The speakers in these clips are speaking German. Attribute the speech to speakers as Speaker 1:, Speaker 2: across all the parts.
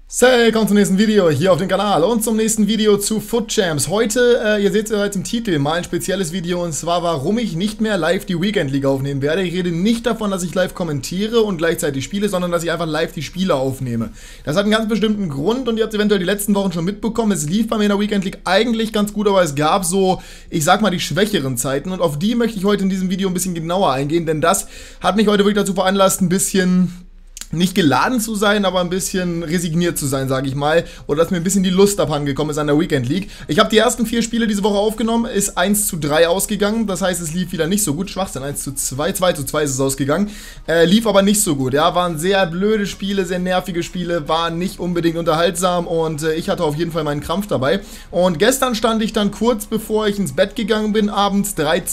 Speaker 1: Willkommen zum nächsten Video hier auf dem Kanal und zum nächsten Video zu FUT Champs. Heute, ihr seht es bereits im Titel, mal ein spezielles Video und zwar, warum ich nicht mehr live die Weekend League aufnehmen werde. Ich rede nicht davon, dass ich live kommentiere und gleichzeitig spiele, sondern dass ich einfach live die Spiele aufnehme. Das hat einen ganz bestimmten Grund und ihr habt es eventuell die letzten Wochen schon mitbekommen. Es lief bei mir in der Weekend League eigentlich ganz gut, aber es gab so, ich sag mal, die schwächeren Zeiten und auf die möchte ich heute in diesem Video ein bisschen genauer eingehen, denn das hat mich heute wirklich dazu veranlasst, ein bisschen nicht geladen zu sein, aber ein bisschen resigniert zu sein, sage ich mal. Oder dass mir ein bisschen die Lust abhandengekommen ist an der Weekend League. Ich habe die ersten 4 Spiele diese Woche aufgenommen, ist 1:3 ausgegangen. Das heißt, es lief wieder nicht so gut. Schwachsinn, 1:2, 2:2 ist es ausgegangen. Lief aber nicht so gut. Ja, waren sehr blöde Spiele, sehr nervige Spiele, waren nicht unbedingt unterhaltsam und ich hatte auf jeden Fall meinen Krampf dabei. Und gestern stand ich dann kurz bevor ich ins Bett gegangen bin, abends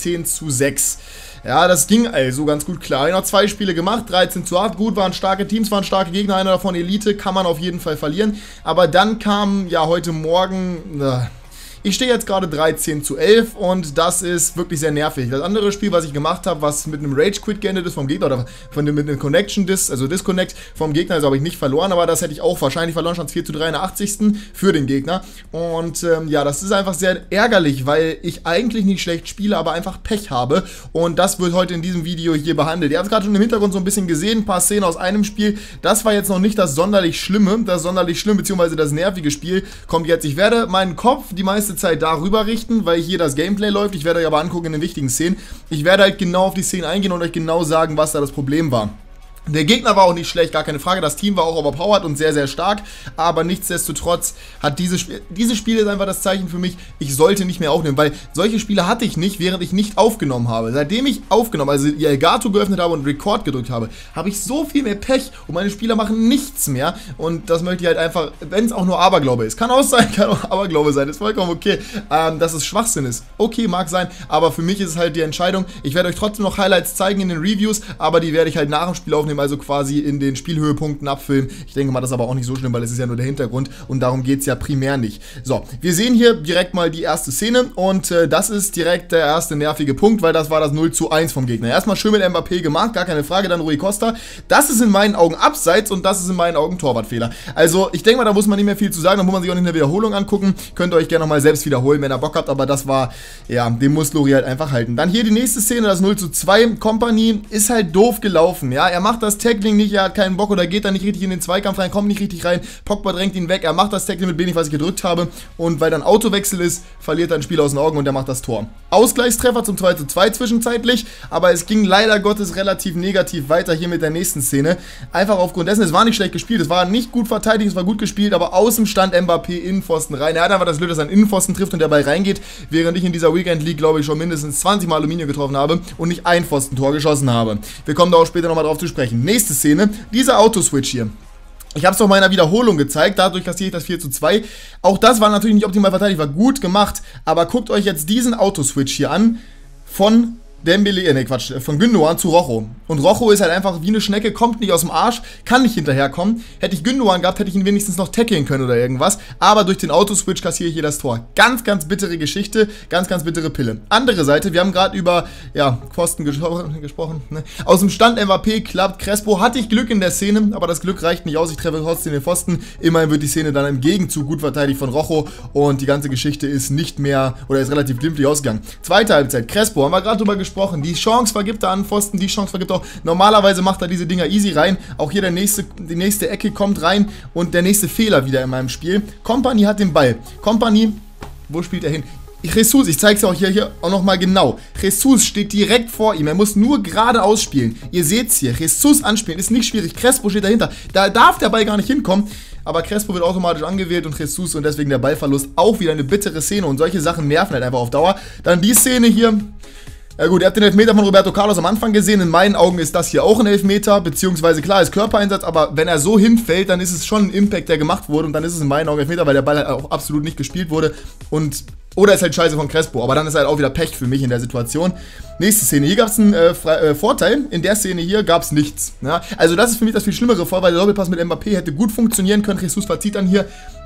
Speaker 1: 13:6. Ja, das ging also ganz gut klar. Ich habe noch 2 Spiele gemacht, 13:8. Gut, waren starke Teams, waren starke Gegner, einer davon Elite, kann man auf jeden Fall verlieren. Aber dann kam, ja, heute Morgen, ich stehe jetzt gerade 13:11 und das ist wirklich sehr nervig. Das andere Spiel, was ich gemacht habe, was mit einem Rage-Quit geendet ist vom Gegner oder mit einem Connection-Dis, also Disconnect vom Gegner, also habe ich nicht verloren, aber das hätte ich auch wahrscheinlich verloren, stand 4:3 in der 80. für den Gegner. Und ja, das ist einfach sehr ärgerlich, weil ich eigentlich nicht schlecht spiele, aber einfach Pech habe. Und das wird heute in diesem Video hier behandelt. Ihr habt es gerade schon im Hintergrund so ein bisschen gesehen, ein paar Szenen aus einem Spiel. Das war jetzt noch nicht das sonderlich Schlimme, beziehungsweise das nervige Spiel kommt jetzt. Ich werde meinen Kopf die meiste Zeit darüber richten, weil hier das Gameplay läuft. Ich werde euch aber angucken in den wichtigen Szenen. Ich werde halt genau auf die Szenen eingehen und euch genau sagen, was da das Problem war. Der Gegner war auch nicht schlecht, gar keine Frage. Das Team war auch overpowered und sehr, sehr stark. Aber nichtsdestotrotz hat dieses Spiel ist einfach das Zeichen für mich, ich sollte nicht mehr aufnehmen. Weil solche Spiele hatte ich nicht, während ich nicht aufgenommen habe. Seitdem ich aufgenommen, also die Elgato geöffnet habe und Record gedrückt habe, habe ich so viel mehr Pech und meine Spieler machen nichts mehr. Und das möchte ich halt einfach, wenn es auch nur Aberglaube ist. Kann auch sein, kann auch Aberglaube sein. Ist vollkommen okay. Dass es Schwachsinn ist. Okay, mag sein. Aber für mich ist es halt die Entscheidung. Ich werde euch trotzdem noch Highlights zeigen in den Reviews. Aber die werde ich halt nach dem Spiel aufnehmen. Also quasi in den Spielhöhepunkten abfilmen. Ich denke mal, das ist aber auch nicht so schlimm, weil es ist ja nur der Hintergrund und darum geht es ja primär nicht. So, wir sehen hier direkt mal die erste Szene und das ist direkt der erste nervige Punkt, weil das war das 0:1 vom Gegner. Erstmal schön mit Mbappé gemacht, gar keine Frage, dann Rui Costa. Das ist in meinen Augen Abseits und das ist in meinen Augen Torwartfehler. Also, ich denke mal, da muss man nicht mehr viel zu sagen, da muss man sich auch nicht in der Wiederholung angucken. Könnt ihr euch gerne nochmal selbst wiederholen, wenn ihr Bock habt, aber das war, ja, den muss Lori halt einfach halten. Dann hier die nächste Szene, das 0:2. Kompany ist halt doof gelaufen, ja, er macht das Tackling nicht, er hat keinen Bock oder geht da nicht richtig in den Zweikampf rein, kommt nicht richtig rein, Pogba drängt ihn weg, er macht das Tackling mit wenig, was ich gedrückt habe und weil dann Autowechsel ist, verliert er ein Spiel aus den Augen und er macht das Tor. Ausgleichstreffer zum 2:2 zwischenzeitlich, aber es ging leider Gottes relativ negativ weiter hier mit der nächsten Szene, einfach aufgrund dessen, es war nicht schlecht gespielt, es war nicht gut verteidigt, es war gut gespielt, aber außen stand Mbappé Innenpfosten rein, er hat einfach das Glück, dass er einen Innenpfosten trifft und der Ball reingeht, während ich in dieser Weekend League, glaube ich, schon mindestens 20 Mal Aluminium getroffen habe und nicht ein Pfostentor geschossen habe. Wir kommen da auch später nochmal drauf zu sprechen. Nächste Szene, dieser Autoswitch hier. Ich habe es doch mal in einer Wiederholung gezeigt, dadurch kassiere ich das 4:2. Auch das war natürlich nicht optimal verteidigt, war gut gemacht, aber guckt euch jetzt diesen Autoswitch hier an von Dembele, von Gündoğan zu Rojo. Und Rojo ist halt einfach wie eine Schnecke, kommt nicht aus dem Arsch, kann nicht hinterherkommen. Hätte ich Gündoğan gehabt, hätte ich ihn wenigstens noch tackeln können oder irgendwas. Aber durch den Autoswitch kassiere ich hier das Tor. Ganz, ganz bittere Geschichte, ganz, ganz bittere Pille. Andere Seite, wir haben gerade über, ja, Pfosten gesprochen. Ne? Aus dem Stand Mbappé klappt Crespo. Hatte ich Glück in der Szene, aber das Glück reicht nicht aus. Ich treffe trotzdem den Pfosten. Immerhin wird die Szene dann im Gegenzug gut verteidigt von Rojo. Und die ganze Geschichte ist nicht mehr, oder ist relativ glimpflich ausgegangen. Zweite Halbzeit, Crespo, haben wir gerade drüber gesprochen. Die Chance vergibt er an Pfosten, die Chance vergibt er auch. Normalerweise macht er diese Dinger easy rein. Auch hier die nächste Ecke kommt rein und der nächste Fehler wieder in meinem Spiel. Kompany hat den Ball. Kompany, wo spielt er hin? Jesus, ich zeige es auch hier auch nochmal genau. Jesus steht direkt vor ihm. Er muss nur geradeaus spielen. Ihr seht es hier. Jesus anspielen ist nicht schwierig. Crespo steht dahinter. Da darf der Ball gar nicht hinkommen. Aber Crespo wird automatisch angewählt und Jesus und deswegen der Ballverlust. Auch wieder eine bittere Szene und solche Sachen nerven halt einfach auf Dauer. Dann die Szene hier. Ja gut, ihr habt den Elfmeter von Roberto Carlos am Anfang gesehen. In meinen Augen ist das hier auch ein Elfmeter, beziehungsweise klar ist Körpereinsatz, aber wenn er so hinfällt, dann ist es schon ein Impact, der gemacht wurde und dann ist es in meinen Augen Elfmeter, weil der Ball halt auch absolut nicht gespielt wurde und oder ist halt scheiße von Crespo, aber dann ist halt auch wieder Pech für mich in der Situation. Nächste Szene, hier gab es einen Vorteil, in der Szene hier gab es nichts. Ja? Also das ist für mich das viel schlimmere Fall, weil der Doppelpass mit Mbappé hätte gut funktionieren können, Jesus verzieht dann hier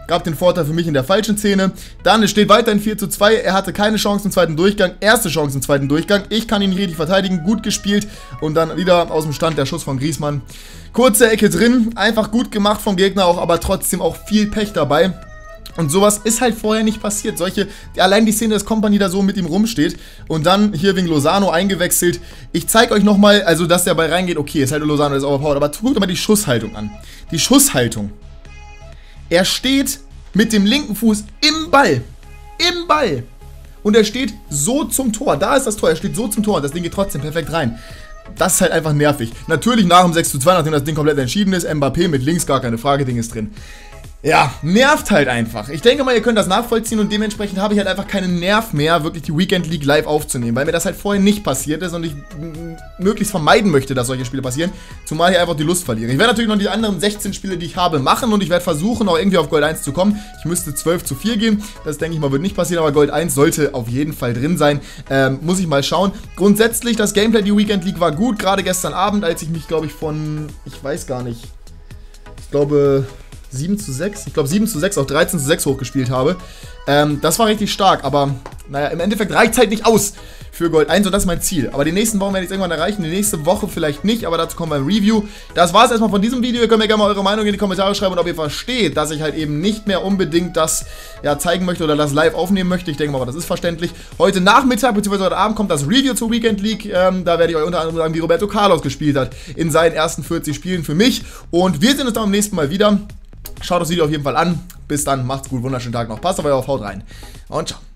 Speaker 1: gab den Vorteil für mich in der falschen Szene. Dann, es steht weiterhin 4:2, er hatte keine Chance im zweiten Durchgang, erste Chance im zweiten Durchgang. Ich kann ihn richtig verteidigen, gut gespielt und dann wieder aus dem Stand der Schuss von Griezmann. Kurze Ecke drin, einfach gut gemacht vom Gegner auch, aber trotzdem auch viel Pech dabei. Und sowas ist halt vorher nicht passiert. Allein die Szene, dass Kompany da so mit ihm rumsteht und dann hier wegen Lozano eingewechselt. Ich zeige euch nochmal, also dass der Ball reingeht, okay, ist halt Lozano, ist overpowered, aber guckt mal die Schusshaltung an. Die Schusshaltung. Er steht mit dem linken Fuß im Ball. Im Ball. Und er steht so zum Tor. Da ist das Tor, er steht so zum Tor und das Ding geht trotzdem perfekt rein. Das ist halt einfach nervig. Natürlich nach dem 6:2, nachdem das Ding komplett entschieden ist, Mbappé mit links, gar keine Frage, Ding ist drin. Ja, nervt halt einfach. Ich denke mal, ihr könnt das nachvollziehen und dementsprechend habe ich halt einfach keinen Nerv mehr, wirklich die Weekend League live aufzunehmen, weil mir das halt vorher nicht passiert ist und ich möglichst vermeiden möchte, dass solche Spiele passieren, zumal ich einfach die Lust verliere. Ich werde natürlich noch die anderen 16 Spiele, die ich habe, machen und ich werde versuchen, auch irgendwie auf Gold 1 zu kommen. Ich müsste 12:4 gehen, das denke ich mal, wird nicht passieren, aber Gold 1 sollte auf jeden Fall drin sein. Muss ich mal schauen. Grundsätzlich, das Gameplay, die Weekend League war gut, gerade gestern Abend, als ich mich, glaube ich, ich weiß gar nicht, ich glaube 7:6, ich glaube 7:6 auf 13:6 hochgespielt habe. Das war richtig stark, aber naja, im Endeffekt reicht es halt nicht aus für Gold 1 und das ist mein Ziel. Aber die nächsten Wochen werde ich es irgendwann erreichen, die nächste Woche vielleicht nicht, aber dazu kommen wir im Review. Das war es erstmal von diesem Video. Ihr könnt mir gerne mal eure Meinung in die Kommentare schreiben und ob ihr versteht, dass ich halt eben nicht mehr unbedingt das zeigen möchte oder das live aufnehmen möchte. Ich denke mal, das ist verständlich. Heute Nachmittag bzw. heute Abend kommt das Review zur Weekend League. Da werde ich euch unter anderem sagen, wie Roberto Carlos gespielt hat in seinen ersten 40 Spielen für mich. Und wir sehen uns dann beim nächsten Mal wieder. Schaut das Video auf jeden Fall an. Bis dann, macht's gut, wunderschönen Tag noch. Passt auf euch auf, haut rein und ciao.